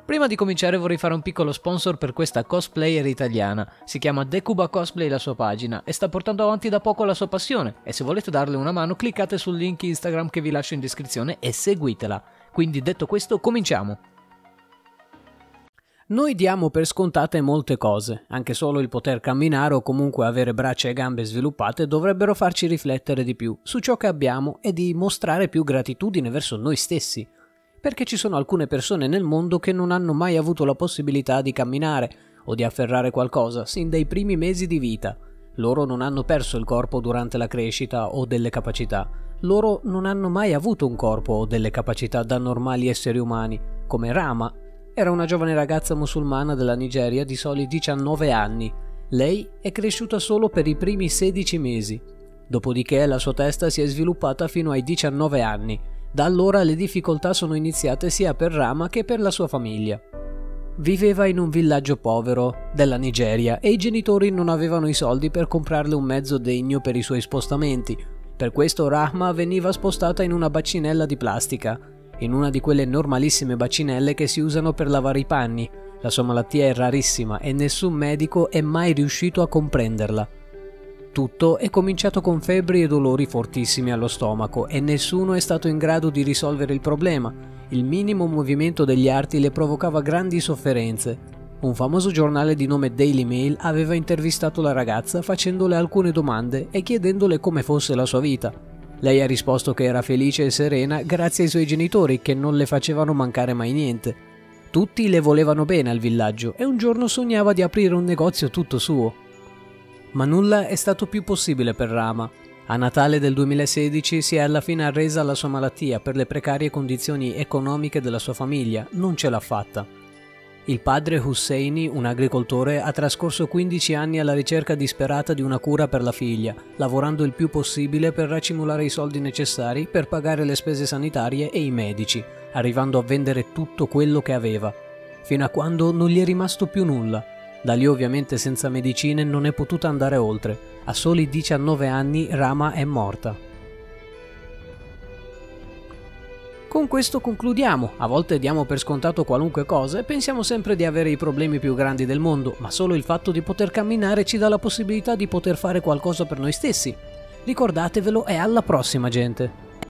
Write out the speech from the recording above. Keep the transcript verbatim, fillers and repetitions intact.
Prima di cominciare vorrei fare un piccolo sponsor per questa cosplayer italiana. Si chiama Decuba Cosplay la sua pagina e sta portando avanti da poco la sua passione, e se volete darle una mano cliccate sul link Instagram che vi lascio in descrizione e seguitela. Quindi detto questo, cominciamo! Noi diamo per scontate molte cose, anche solo il poter camminare o comunque avere braccia e gambe sviluppate dovrebbero farci riflettere di più su ciò che abbiamo e di mostrare più gratitudine verso noi stessi. Perché ci sono alcune persone nel mondo che non hanno mai avuto la possibilità di camminare o di afferrare qualcosa sin dai primi mesi di vita. Loro non hanno perso il corpo durante la crescita o delle capacità. Loro non hanno mai avuto un corpo o delle capacità da normali esseri umani, come Rama. Era una giovane ragazza musulmana della Nigeria di soli diciannove anni. Lei è cresciuta solo per i primi sedici mesi. Dopodiché la sua testa si è sviluppata fino ai diciannove anni. Da allora le difficoltà sono iniziate sia per Rama che per la sua famiglia. Viveva in un villaggio povero della Nigeria e i genitori non avevano i soldi per comprarle un mezzo degno per i suoi spostamenti. Per questo Rahma veniva spostata in una bacinella di plastica, in una di quelle normalissime bacinelle che si usano per lavare i panni. La sua malattia è rarissima e nessun medico è mai riuscito a comprenderla. Tutto è cominciato con febbri e dolori fortissimi allo stomaco e nessuno è stato in grado di risolvere il problema. Il minimo movimento degli arti le provocava grandi sofferenze. Un famoso giornale di nome Daily Mail aveva intervistato la ragazza facendole alcune domande e chiedendole come fosse la sua vita. Lei ha risposto che era felice e serena grazie ai suoi genitori che non le facevano mancare mai niente. Tutti le volevano bene al villaggio e un giorno sognava di aprire un negozio tutto suo. Ma nulla è stato più possibile per Rama. A Natale del duemilasedici si è alla fine arresa alla sua malattia per le precarie condizioni economiche della sua famiglia, non ce l'ha fatta. Il padre Husseini, un agricoltore, ha trascorso quindici anni alla ricerca disperata di una cura per la figlia, lavorando il più possibile per racimolare i soldi necessari per pagare le spese sanitarie e i medici, arrivando a vendere tutto quello che aveva, fino a quando non gli è rimasto più nulla. Da lì ovviamente senza medicine non è potuta andare oltre. A soli diciannove anni Rama è morta. Con questo concludiamo. A volte diamo per scontato qualunque cosa e pensiamo sempre di avere i problemi più grandi del mondo, ma solo il fatto di poter camminare ci dà la possibilità di poter fare qualcosa per noi stessi. Ricordatevelo e alla prossima, gente!